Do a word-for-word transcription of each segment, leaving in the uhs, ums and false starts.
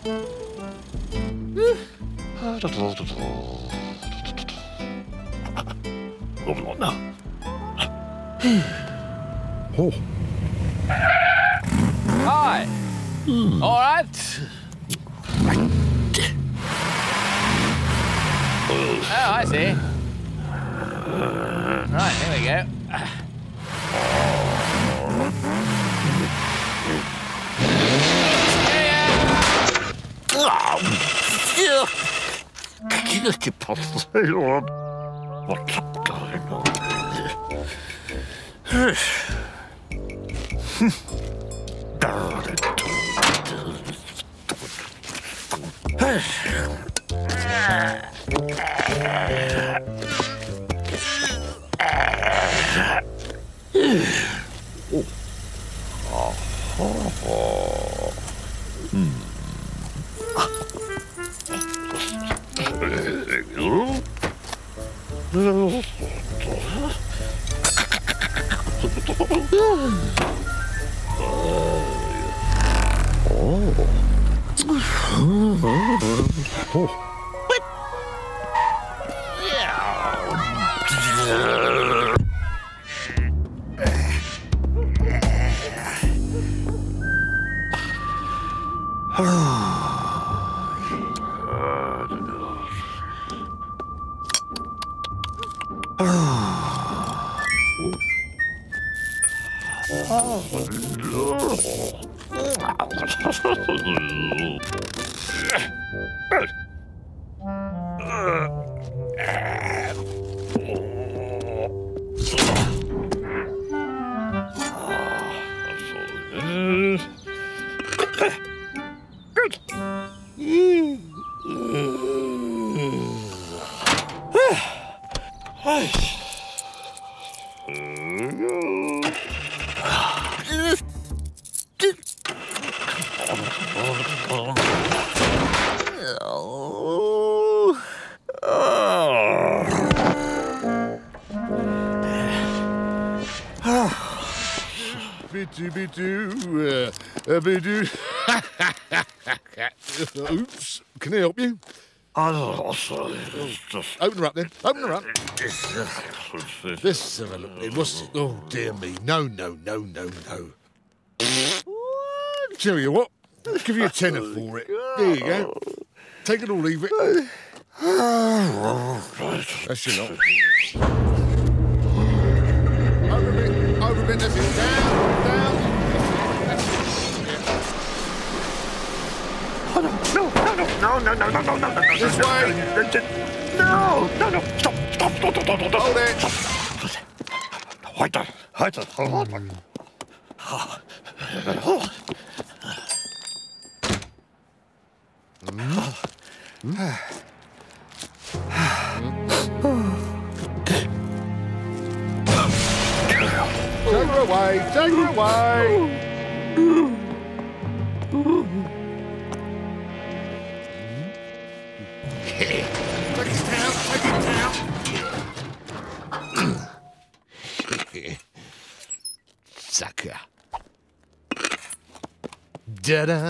Oh. Hi. Mm. All right. Oh, I see. Right, here we go. What's going on? Bidu, bidu, uh, bidu. Oops, can I help you? Oh, sorry. Just... Open her up then. Open her up. Let's have a look then. What's it? Oh, dear me. No, no, no, no, no. What? Tell you what. I'll give you a tenner for it. There you go. Take it or leave it. That's your lot. Over a bit. Over a bit. That's it. Down. Down. Oh, no, no, no, no, no, no, no, no, no, no. This way. No, no, no. Stop, stop, stop, stop, stop, stop. Hold it. Hold it. Hold it. Hold it. Take her away. Take her away. Take it down. Take it down. Sucker. Da-da.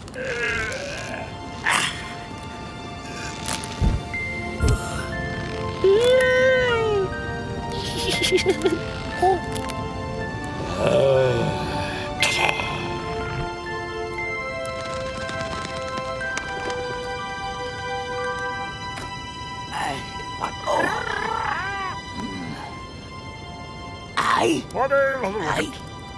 Ai. Ai.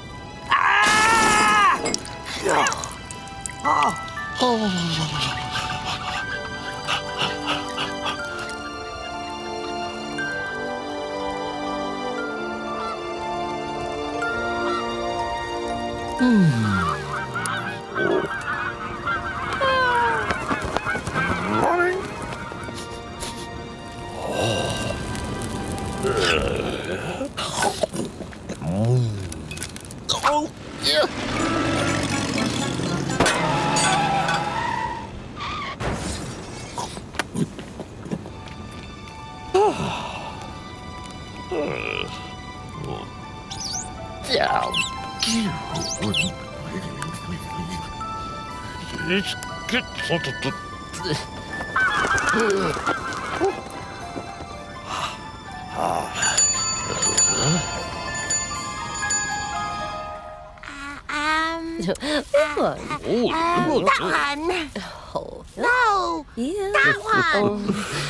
That one. Oh, No. yeah. That one.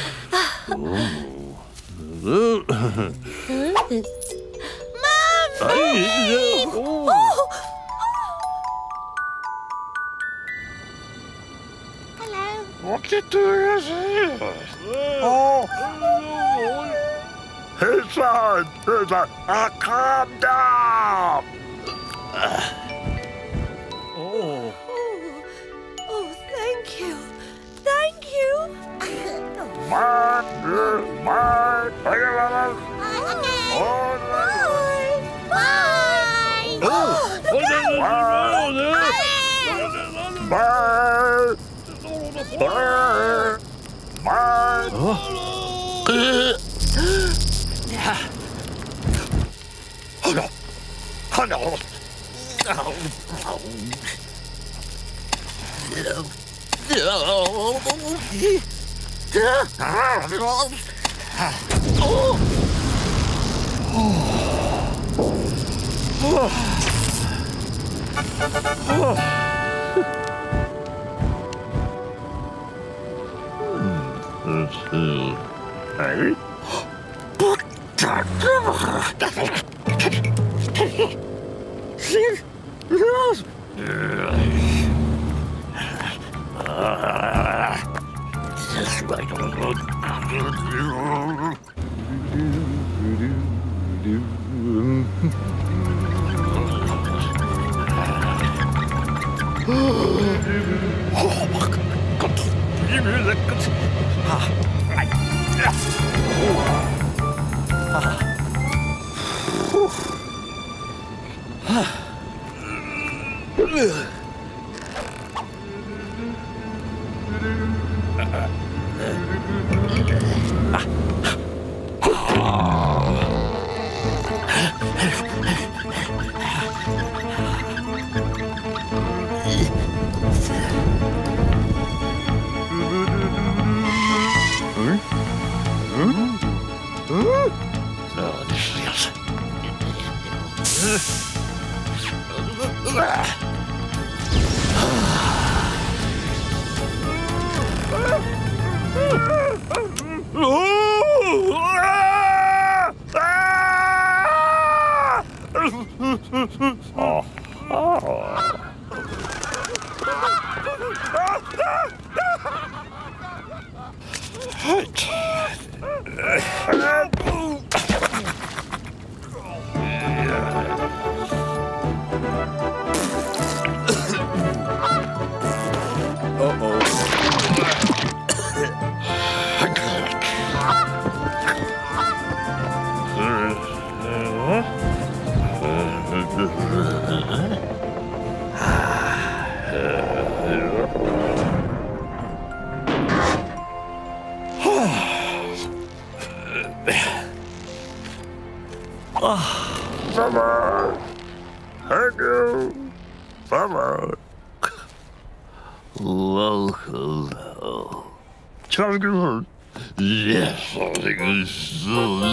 Hello. What you doing here? Oh. His son. His son. Ah, calm down. Oh, oh, thank you. Thank you. Mark. Mark. Bye. Bye. Mark. Mark. Mark. Oh no. Oh Hey? Summer! Thank you! Summer! Welcome. Target. Yes, I think it's so.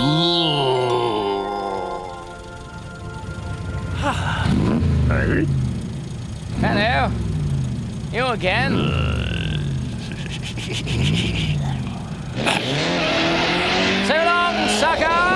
Hey? Hello. You again? So long, sucker!